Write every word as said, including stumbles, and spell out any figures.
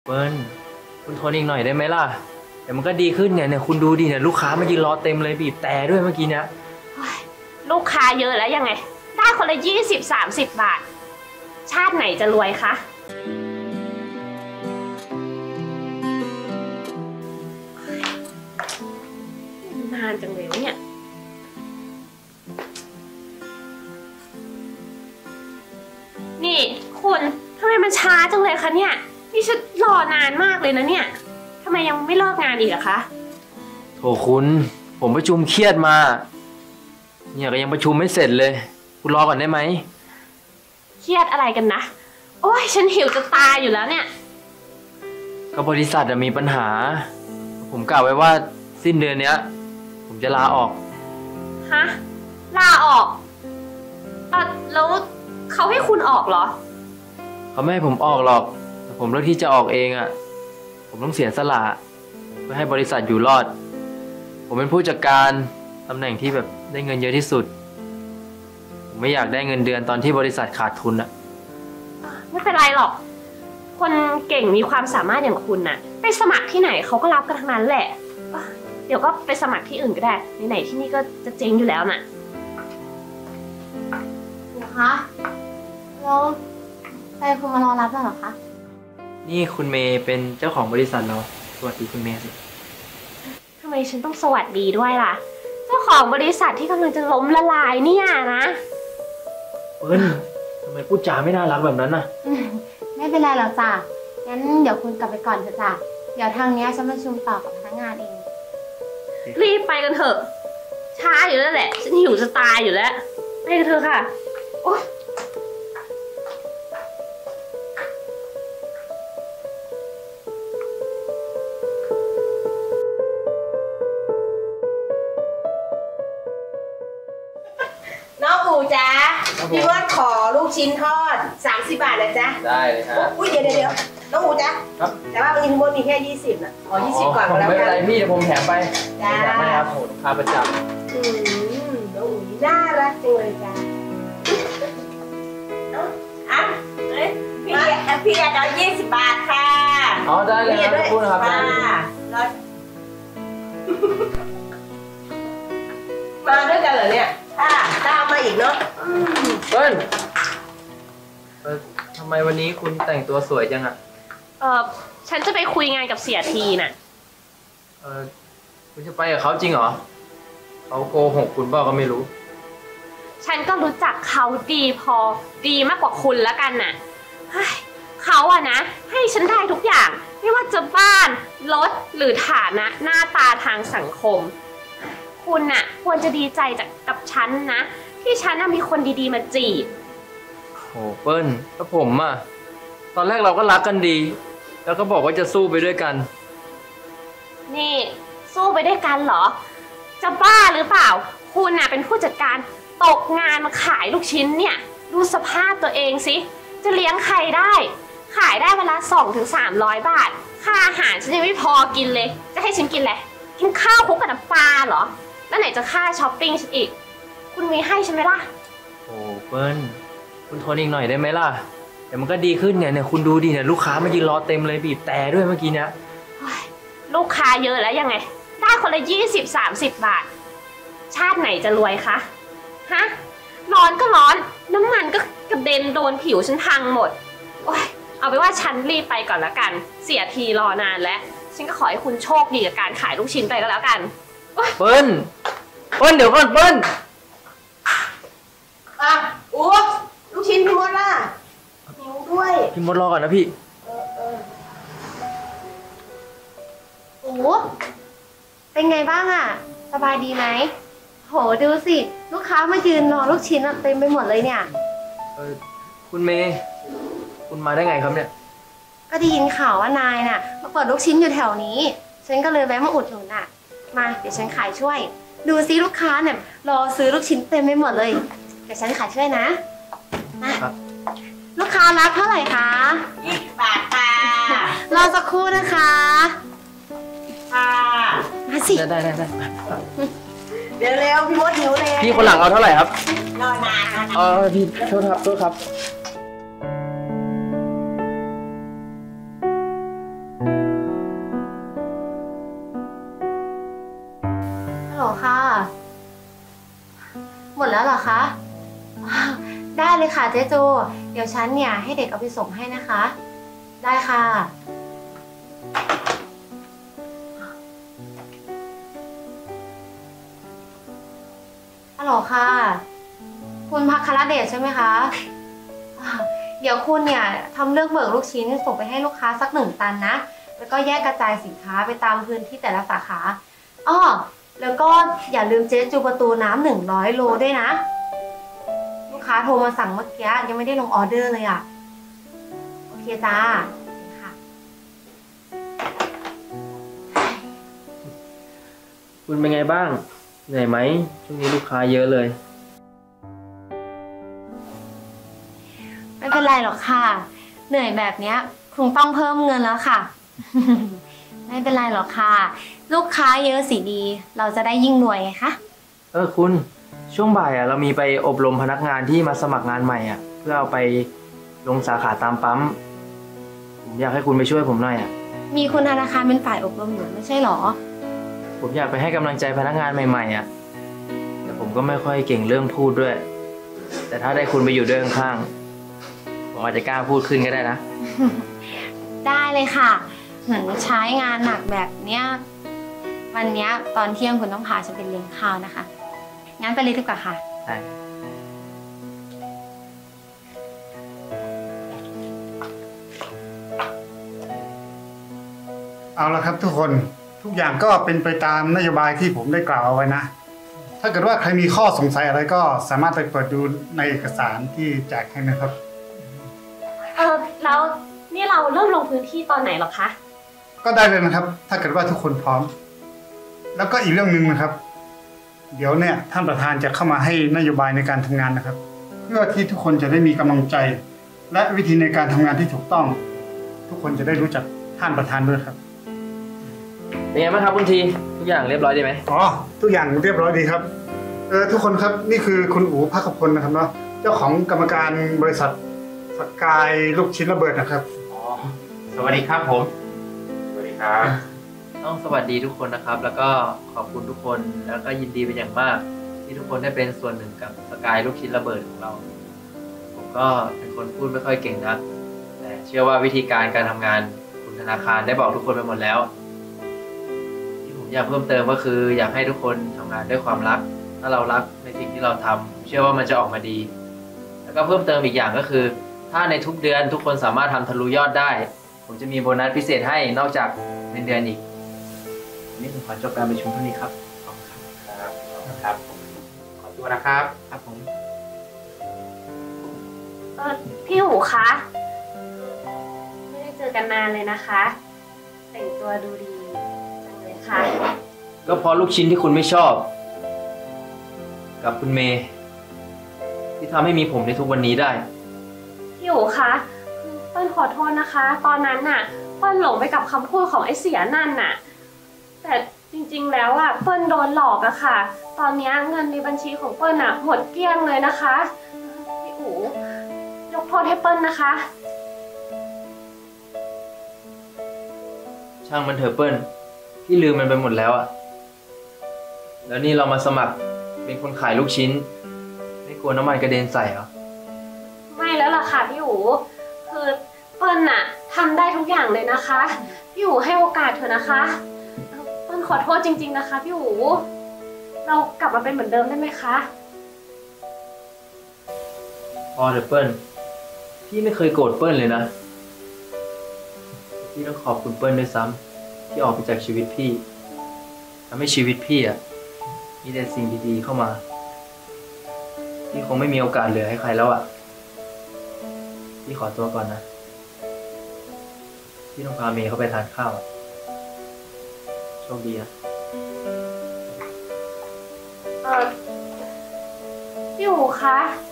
ปิ้ลคุณทนอีกหน่อยได้ไหมล่ะเดี๋ยวมันก็ดีขึ้นเนี่ยเนี่ยคุณดูดิเนี่ยลูกค้ามายืนรอเต็มเลยบีบแต่ด้วยเมื่อกี้เนี่ยลูกค้าเยอะแล้วยังไงได้คนละยี่สิบสามสิบบาทชาติไหนจะรวยคะนานจังเลยเนี่ยนี่คุณทำไมมันช้าจังเลยคะเนี่ยนี่ฉันรอนานมากเลยนะเนี่ยทำไมยังไม่เลิกงานอีกอะคะโถคุณผมประชุมเครียดมาเนี่ยก็ยังประชุมไม่เสร็จเลยคุณรอก่อนได้ไหมเครียดอะไรกันนะโอ้ยฉันหิวจะตายอยู่แล้วเนี่ยก็บริษัทมีปัญหาผมกล่าวไว้ว่าสิ้นเดือนเนี้ยผมจะลาออกฮะลาออกเออแล้วเขาให้คุณออกเหรอเขาไม่ให้ผมออกหรอกแต่ผมเลือกที่จะออกเองอ่ะผมต้องเสียสละเพื่อให้บริษัทอยู่รอดผมเป็นผู้จัดการตำแหน่งที่แบบได้เงินเยอะที่สุดผมไม่อยากได้เงินเดือนตอนที่บริษัทขาดทุนอ่ะไม่เป็นไรหรอกคนเก่งมีความสามารถอย่างคุณน่ะไปสมัครที่ไหนเขาก็รับกันทั้งนั้นแหละเดี๋ยวก็ไปสมัครที่อื่นก็ได้ไหนๆที่นี่ก็จะเจ๊งอยู่แล้วน่ะหนูคะแล้วไปคุณมารอรับแล้วเหรอคะนี่คุณเมย์เป็นเจ้าของบริษัทเราสวัสดีคุณเมย์สิทำไมฉันต้องสวัสดีด้วยล่ะเจ้าของบริษัทที่กำลังจะล้มละลายเนี่ยนะเปิ้ลทำไมพูดจาไม่น่ารักแบบนั้นน่ะไม่เป็นไรหรอกจ้ะงั้นเดี๋ยวคุณกลับไปก่อนเถอะจ้ะเดี๋ยวทางนี้ฉันประชุมต่อกับพนักงานเองรีบไปกันเถอะช้าอยู่แล้วแหละฉันหิวจะตายอยู่แล้วไปกันเถอะค่ะโอ๊ยน้องอู๋จ้าพี่มดขอลูกชิ้นทอดสามสิบบาทนะจ๊ะได้เลยครับอุ้ยเดี๋ยวเดี๋ยวน้องอู๋จ้าครับแต่ว่าวันนี้พี่มดมีแค่ยี่สิบนะขอยี่สิบก่อนก็แล้วกันไม่เป็นไรพี่เดี๋ยวผมแถมไปจ้าแถมให้ครับโหลูกค้าประจำอืมน้องอู๋น่ารักจังเลยจ้าอ่ะเอ้ยพี่พี่อยากเอายี่สิบบาทค่ะอ๋อได้เลยครับพูดนะครับมาด้วยกันเหรอเนี่ยค่ะตามมาอีกเนาะเปิ้ลทำไมวันนี้คุณแต่งตัวสวยจังอ่ะเออฉันจะไปคุยงานกับเสียทีน่ะเออคุณจะไปกับเขาจริงเหรอเขาโกหกคุณบ้าก็ไม่รู้ฉันก็รู้จักเขาดีพอดีมากกว่าคุณแล้วกันน่ะเขาอะนะให้ฉันได้ทุกอย่างไม่ว่าจะบ้านรถหรือฐานะหน้าตาทางสังคมคุณน่ะควรจะดีใจจากกับฉันนะที่ฉันน่ะมีคนดีๆมาจีบโอ้เปิ้ลแล้วผมอะตอนแรกเราก็รักกันดีแล้วก็บอกว่าจะสู้ไปด้วยกันนี่สู้ไปด้วยกันเหรอจะบ้าหรือเปล่าคุณน่ะเป็นผู้จัดการตกงานมาขายลูกชิ้นเนี่ยดูสภาพตัวเองสิจะเลี้ยงใครได้ขายได้เวลาสองถึงสามร้อยบาทค่าอาหารฉันยังไม่พอกินเลยจะให้ฉันกินอะไรกินข้าวคลุกกับน้ำปลาเหรอแล้วไหนจะค่าช้อปปิ้งฉันอีกคุณมีให้ฉันไหมล่ะโอ้เปิ้ลคุณทนอีกหน่อยได้ไหมล่ะเดี๋ยวมันก็ดีขึ้นเนี่ยเนี่ยคุณดูดิเนี่ยลูกค้ามายืนรอเต็มเลยบีบแต่ด้วยเมื่อกี้เนี่ยลูกค้าเยอะแล้วยังไงได้คนละยี่สิบสามสิบบาทชาติไหนจะรวยคะฮะร้อนก็ร้อนน้ำมันก็กระเด็นโดนผิวฉันพังหมดโอ๊ยเอาไปว่าฉันรีบไปก่อนละกันเสียทีรอนานแล้วฉันก็ขอให้คุณโชคดีกับการขายลูกชิ้นไปก็แล้วกันเปิ้ลเปิ้ลเดี๋ยวก่อนเปิ้ลอ่ะอู้ลูกชิ้นพี่มดล่ะหิวด้วยพี่มดรอก่อนนะพี่เออเออโอ้เป็นไงบ้างอะสบายดีไหมโหดูสิลูกค้ามายืนรอลูกชิ้นเต็มไปหมดเลยเนี่ยเออคุณเมย์คุณมาได้ไงครับเนี่ยก็ได้ยินข่าวว่านายน่ะมาเปิดลูกชิ้นอยู่แถวนี้ฉันก็เลยแวะมาอุดหนุนน่ะมาเดี๋ยวฉันขายช่วยดูซิลูกค้าเนี่ยรอซื้อลูกชิ้นเต็มไปหมดเลยเดี๋ยวฉันขายช่วยนะมาลูกค้ารับเท่าไหร่คะยี่สิบบาทค่ะรอสักครู่นะคะค่ะมาสิได้ได้ได้เดี๋ยวเร็วพี่มดหิวเลยพี่คนหลังเอาเท่าไหร่ครับรอนานนะเออพี่โทษครับโทษครับค่ะ หมดแล้วเหรอคะอ้าวได้เลยค่ะเจ๊โจ เดี๋ยวฉันเนี่ยให้เด็กเอาไปส่งให้นะคะ ได้ค่ะฮัลโหลค่ะ คุณภัครเดชใช่ไหมคะอ่าเดี๋ยวคุณเนี่ยทำเรื่องเบิกลูกชิ้นส่งไปให้ลูกค้าสักหนึ่งตันนะ แล้วก็แยกกระจายสินค้าไปตามพื้นที่แต่ละสาขาอ้อแล้วก็อย่าลืมเจ๊จูประตูน้ำหนึ่งร้อยโลด้วยนะ ลูกค้าโทรมาสั่งเมื่อกี้ยังไม่ได้ลงออเดอร์เลยอ่ะ โอเคจ้าค่ะคุณเป็นไงบ้าง เหนื่อยไหมช่วงนี้ลูกค้าเยอะเลยไม่เป็นไรหรอกค่ะ เหนื่อยแบบเนี้ยคงต้องเพิ่มเงินแล้วค่ะ ไม่เป็นไรหรอกค่ะ ลูกค้าเยอะสิดี เราจะได้ยิ่งรวยไงคะเออคุณช่วงบ่ายอ่ะเรามีไปอบรมพนักงานที่มาสมัครงานใหม่อ่ะ เพื่อเอาไปลงสาขาตามปั๊มผมอยากให้คุณไปช่วยผมหน่อยอ่ะมีคุณธนาคารเป็นฝ่ายอบรมอยู่ไม่ใช่หรอผมอยากไปให้กำลังใจพนักงานใหม่ๆอ่ะแต่ผมก็ไม่ค่อยเก่งเรื่องพูดด้วย แต่ถ้าได้คุณไปอยู่ด้วยข้างๆผมอาจจะกล้าพูดขึ้นก็ได้นะได้เลยค่ะเหมือนใช้งานหนักแบบเนี้ยวันเนี้ยตอนเที่ยงคุณต้องพาฉันไปเลี้ยงข้าวนะคะ งั้นไปเลยดีกว่าค่ะใช่เอาละครับทุกคนทุกอย่างก็เป็นไปตามนโยบายที่ผมได้กล่าวเอาไว้นะ ถ้าเกิดว่าใครมีข้อสงสัยอะไรก็สามารถไปเปิดดูในเอกสารที่แจกให้นะครับเออแล้วนี่เราเริ่มลงพื้นที่ตอนไหนหรอคะก็ได้เลยนะครับ ถ้าเกิดว่าทุกคนพร้อม แล้วก็อีกเรื่องหนึ่งนะครับ เดี๋ยวเนี่ยท่านประธานจะเข้ามาให้นโยบายในการทำงานนะครับ เพื่อที่ทุกคนจะได้มีกำลังใจ และวิธีในการทำงานที่ถูกต้อง ทุกคนจะได้รู้จักท่านประธานด้วยครับเป็นไงบ้างครับคุณทีทุกอย่างเรียบร้อยดีไหมอ๋อทุกอย่างเรียบร้อยดีครับเออทุกคนครับนี่คือคุณอู๋ภัคพลนะครับเนาะเจ้าของกรรมการบริษัทสกายลูกชิ้นระเบิดนะครับอ๋อ สวัสดีครับผม สวัสดีครับต้องสวัสดีทุกคนนะครับ แล้วก็ขอบคุณทุกคนแล้วก็ยินดีเป็นอย่างมาก ที่ทุกคนได้เป็นส่วนหนึ่งกับสกายลูกชิ้นระเบิดของเรา ผมก็เป็นคนพูดไม่ค่อยเก่งนักแต่เชื่อว่าวิธีการการทำงานคุณธนาคารได้บอกทุกคนไปหมดแล้ว ที่ผมอยากเพิ่มเติมก็คือ อยากให้ทุกคนทำงานด้วยความรัก ถ้าเรารักในสิ่งที่เราทำเชื่อว่ามันจะออกมาดี แล้วก็เพิ่มเติมอีกอย่างก็คือ ถ้าในทุกเดือนทุกคนสามารถทำทะลุยอดได้ ผมจะมีโบนัสพิเศษให้นอกจากเงินเดือนอีกวันนี้ผมขอจบการประชุมเท่านี้ครับขอบคุณครับครับครับผมขอตัวนะครับครับผมเออพี่หูคะไม่ได้เจอกันนานเลยนะคะ แต่งตัวดูดีจังเลยค่ะก็เพราะลูกชิ้นที่คุณไม่ชอบ กับคุณเมย์ที่ทำให้มีผมในทุกวันนี้ได้พี่หูคะคือเปิ้ลขอโทษนะคะ ตอนนั้นน่ะเปิ้ลหลงไปกับคำพูดของไอ้เสียนั่นน่ะ แต่จริงๆแล้วอ่ะเปิ้ลโดนหลอกอะค่ะ ตอนนี้เงินในบัญชีของเปิ้ลอะหมดเกลี้ยงเลยนะคะพี่อู๋ยกโทษให้เปิ้ลนะคะช่างมันเถอะเปิ้ลพี่ลืมมันไปหมดแล้วอะแล้วนี่เรามาสมัครเป็นคนขายลูกชิ้น ไม่กลัวน้ำมันกระเด็นใส่เหรอไม่แล้วล่ะค่ะพี่อู๋คือเปิ้ลน่ะทำได้ทุกอย่างเลยนะคะพี่อู๋ให้โอกาสเถอะนะคะเปิ้ลขอโทษจริงๆนะคะพี่อู๋เรากลับมาเป็นเหมือนเดิมได้ไหมคะพอเถอะเปิ้ลพี่ไม่เคยโกรธเปิ้ลเลยนะพี่ต้องขอบคุณเปิ้ลด้วยซ้ำที่ออกไปจากชีวิตพี่ทำให้ชีวิตพี่อะมีแต่สิ่งดีๆเข้ามาพี่คงไม่มีโอกาสเหลือให้ใครแล้วอะพี่ขอตัวก่อนนะพี่ต้องพาเมย์เข้าไปทานข้าวอะโชคดีนะเออพี่อู๋คะ